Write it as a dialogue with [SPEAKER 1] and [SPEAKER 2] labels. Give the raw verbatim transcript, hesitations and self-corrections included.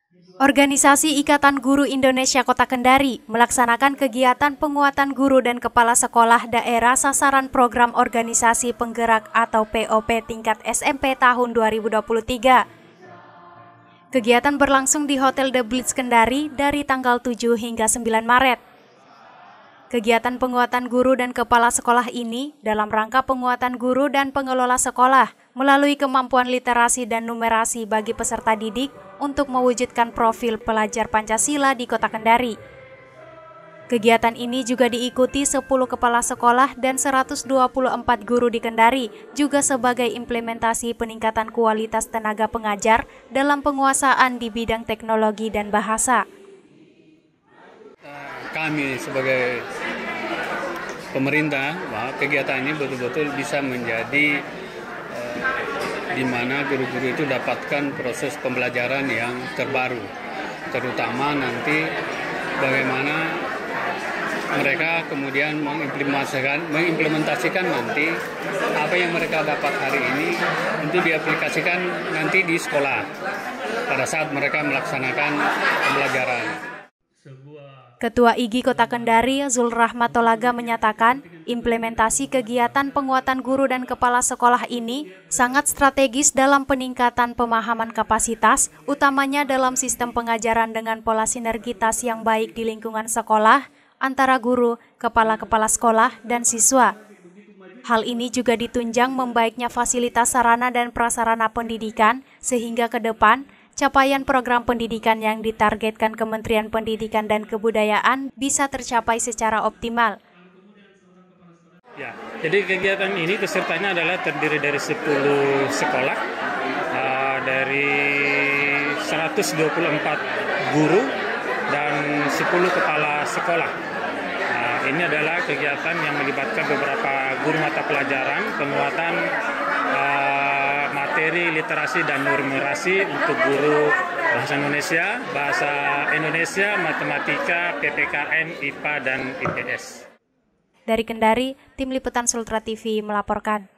[SPEAKER 1] Organisasi Ikatan Guru Indonesia Kota Kendari melaksanakan kegiatan penguatan guru dan kepala sekolah daerah sasaran program organisasi penggerak atau P O P tingkat S M P tahun dua ribu dua puluh tiga. Kegiatan berlangsung di Hotel The Blitz Kendari dari tanggal tujuh hingga sembilan Maret. Kegiatan penguatan guru dan kepala sekolah ini dalam rangka penguatan guru dan pengelola sekolah melalui kemampuan literasi dan numerasi bagi peserta didik untuk mewujudkan profil pelajar Pancasila di Kota Kendari. Kegiatan ini juga diikuti sepuluh kepala sekolah dan seratus dua puluh empat guru di Kendari, juga sebagai implementasi peningkatan kualitas tenaga pengajar dalam penguasaan di bidang teknologi dan bahasa.
[SPEAKER 2] Kami sebagai pemerintah, bahwa kegiatan ini betul-betul bisa menjadi eh, di mana guru-guru itu dapatkan proses pembelajaran yang terbaru, terutama nanti bagaimana mereka kemudian mengimplementasikan, mengimplementasikan nanti apa yang mereka dapat hari ini untuk diaplikasikan nanti di sekolah pada saat mereka melaksanakan pembelajaran.
[SPEAKER 1] Ketua I G I Kota Kendari, Zul Rahmat Tolaga menyatakan, implementasi kegiatan penguatan guru dan kepala sekolah ini sangat strategis dalam peningkatan pemahaman kapasitas, utamanya dalam sistem pengajaran dengan pola sinergitas yang baik di lingkungan sekolah, antara guru, kepala-kepala sekolah, dan siswa. Hal ini juga ditunjang membaiknya fasilitas sarana dan prasarana pendidikan, sehingga ke depan, capaian program pendidikan yang ditargetkan Kementerian Pendidikan dan Kebudayaan bisa tercapai secara optimal.
[SPEAKER 3] Ya, jadi kegiatan ini pesertanya adalah terdiri dari sepuluh sekolah, uh, dari seratus dua puluh empat guru dan sepuluh kepala sekolah. Uh, ini adalah kegiatan yang melibatkan beberapa guru mata pelajaran, penguatan uh, materi literasi dan numerasi untuk guru bahasa Indonesia, bahasa Indonesia, matematika, P P K N, I P A, dan I P S.
[SPEAKER 1] Dari Kendari, Tim Liputan Sultra T V melaporkan.